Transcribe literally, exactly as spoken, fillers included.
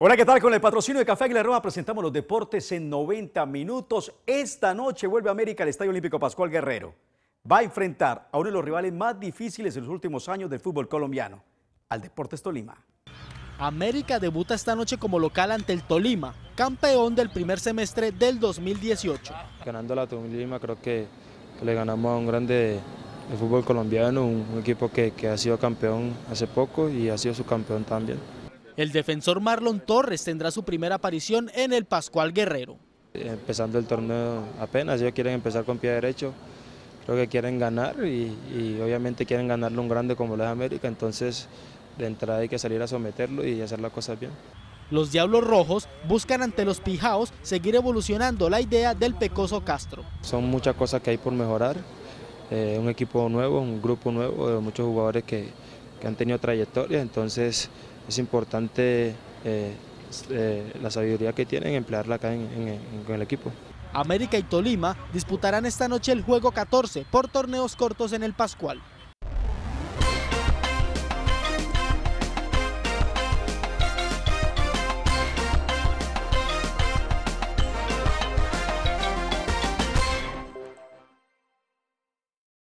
Hola, ¿qué tal? Con el patrocinio de Café Águila Roja presentamos los deportes en noventa minutos. Esta noche vuelve América al Estadio Olímpico Pascual Guerrero. Va a enfrentar a uno de los rivales más difíciles en los últimos años del fútbol colombiano, al Deportes Tolima. América debuta esta noche como local ante el Tolima, campeón del primer semestre del dos mil dieciocho. Ganando la Tolima creo que, que le ganamos a un grande del fútbol colombiano, un, un equipo que, que ha sido campeón hace poco y ha sido subcampeón también. El defensor Marlon Torres tendrá su primera aparición en el Pascual Guerrero. Empezando el torneo apenas, ellos quieren empezar con pie derecho, creo que quieren ganar y, y obviamente quieren ganarle un grande como lo es América, entonces de entrada hay que salir a someterlo y hacer las cosas bien. Los Diablos Rojos buscan ante los Pijaos seguir evolucionando la idea del Pecoso Castro. Son muchas cosas que hay por mejorar, eh, un equipo nuevo, un grupo nuevo, de muchos jugadores que, que han tenido trayectoria, entonces es importante eh, eh, la sabiduría que tienen, emplearla acá en, en, en el equipo. América y Tolima disputarán esta noche el juego catorce por torneos cortos en el Pascual.